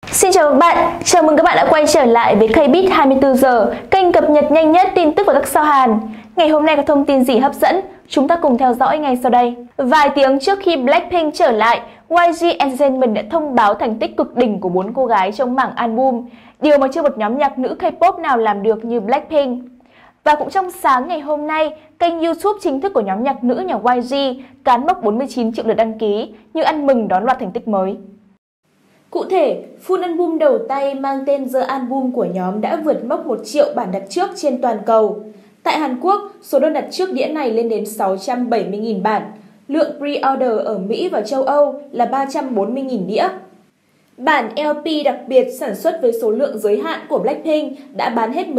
Xin chào các bạn, chào mừng các bạn đã quay trở lại với K-Beat 24 giờ, kênh cập nhật nhanh nhất tin tức và các sao Hàn. Ngày hôm nay có thông tin gì hấp dẫn? Chúng ta cùng theo dõi ngay sau đây. Vài tiếng trước khi Blackpink trở lại, YG Entertainment đã thông báo thành tích cực đỉnh của 4 cô gái trong mảng album, điều mà chưa một nhóm nhạc nữ K-pop nào làm được như Blackpink. Và cũng trong sáng ngày hôm nay, kênh YouTube chính thức của nhóm nhạc nữ nhà YG cán mốc 49 triệu lượt đăng ký, như ăn mừng đón loạt thành tích mới. Cụ thể, full album đầu tay mang tên The Album của nhóm đã vượt mốc 1 triệu bản đặt trước trên toàn cầu. Tại Hàn Quốc, số đơn đặt trước đĩa này lên đến 670.000 bản. Lượng pre-order ở Mỹ và châu Âu là 340.000 đĩa. Bản LP đặc biệt sản xuất với số lượng giới hạn của Blackpink đã bán hết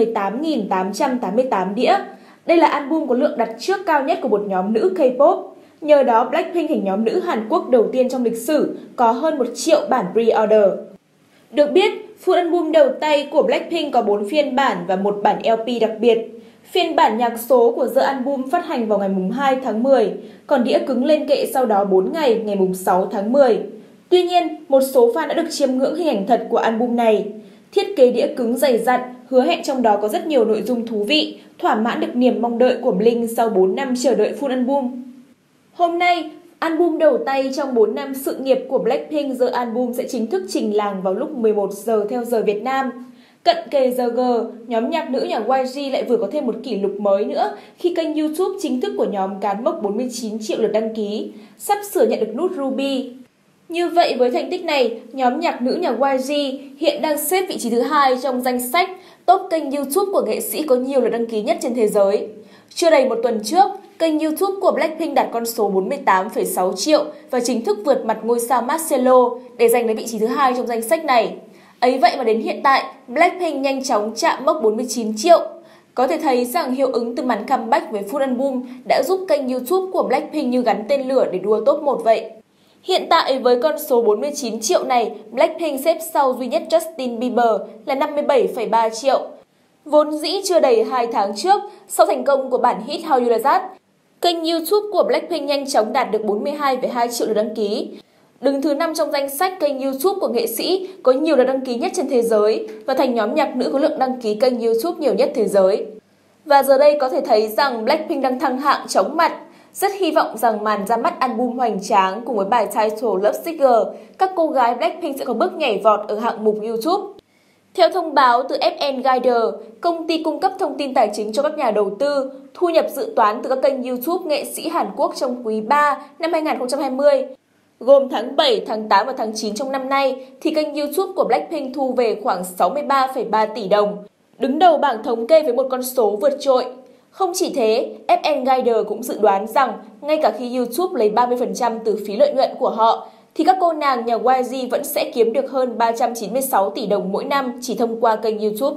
18.888 đĩa. Đây là album có lượng đặt trước cao nhất của một nhóm nữ K-pop. Nhờ đó, Blackpink thành nhóm nữ Hàn Quốc đầu tiên trong lịch sử có hơn 1 triệu bản pre-order. Được biết, full album đầu tay của Blackpink có 4 phiên bản và một bản LP đặc biệt. Phiên bản nhạc số của The Album phát hành vào ngày 2 tháng 10, còn đĩa cứng lên kệ sau đó 4 ngày, ngày 6 tháng 10. Tuy nhiên, một số fan đã được chiêm ngưỡng hình ảnh thật của album này. Thiết kế đĩa cứng dày dặn, hứa hẹn trong đó có rất nhiều nội dung thú vị, thỏa mãn được niềm mong đợi của Blink sau 4 năm chờ đợi full album. Hôm nay, album đầu tay trong 4 năm sự nghiệp của Blackpink The Album sẽ chính thức trình làng vào lúc 11 giờ theo giờ Việt Nam. Cận kề giờ G, nhóm nhạc nữ nhà YG lại vừa có thêm một kỷ lục mới nữa khi kênh YouTube chính thức của nhóm cán mốc 49 triệu lượt đăng ký, sắp sửa nhận được nút Ruby. Như vậy với thành tích này, nhóm nhạc nữ nhà YG hiện đang xếp vị trí thứ 2 trong danh sách top kênh YouTube của nghệ sĩ có nhiều lượt đăng ký nhất trên thế giới. Chưa đầy một tuần trước, kênh YouTube của Blackpink đạt con số 48,6 triệu và chính thức vượt mặt ngôi sao Marcelo để giành lấy vị trí thứ 2 trong danh sách này. Ấy vậy mà đến hiện tại, Blackpink nhanh chóng chạm mốc 49 triệu. Có thể thấy rằng hiệu ứng từ màn comeback với full album đã giúp kênh YouTube của Blackpink như gắn tên lửa để đua top 1 vậy. Hiện tại với con số 49 triệu này, Blackpink xếp sau duy nhất Justin Bieber là 57,3 triệu. Vốn dĩ chưa đầy 2 tháng trước, sau thành công của bản hit How You Like That, kênh YouTube của Blackpink nhanh chóng đạt được 42,2 triệu lượt đăng ký. Đứng thứ 5 trong danh sách kênh YouTube của nghệ sĩ có nhiều lượt đăng ký nhất trên thế giới và thành nhóm nhạc nữ có lượng đăng ký kênh YouTube nhiều nhất thế giới. Và giờ đây có thể thấy rằng Blackpink đang thăng hạng chóng mặt. Rất hy vọng rằng màn ra mắt album hoành tráng cùng với bài title Love Sicker, các cô gái Blackpink sẽ có bước nhảy vọt ở hạng mục YouTube. Theo thông báo từ FN Guider, công ty cung cấp thông tin tài chính cho các nhà đầu tư, thu nhập dự toán từ các kênh YouTube nghệ sĩ Hàn Quốc trong quý 3 năm 2020, gồm tháng 7, tháng 8 và tháng 9 trong năm nay, thì kênh YouTube của Blackpink thu về khoảng 63,3 tỷ đồng, đứng đầu bảng thống kê với một con số vượt trội. Không chỉ thế, FN Guider cũng dự đoán rằng ngay cả khi YouTube lấy 30% từ phí lợi nhuận của họ, thì các cô nàng nhà YG vẫn sẽ kiếm được hơn 396 tỷ đồng mỗi năm chỉ thông qua kênh YouTube.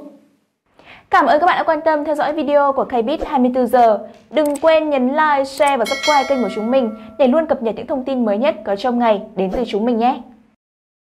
Cảm ơn các bạn đã quan tâm theo dõi video của K-Beat 24 giờ. Đừng quên nhấn like, share và subscribe kênh của chúng mình để luôn cập nhật những thông tin mới nhất có trong ngày đến từ chúng mình nhé.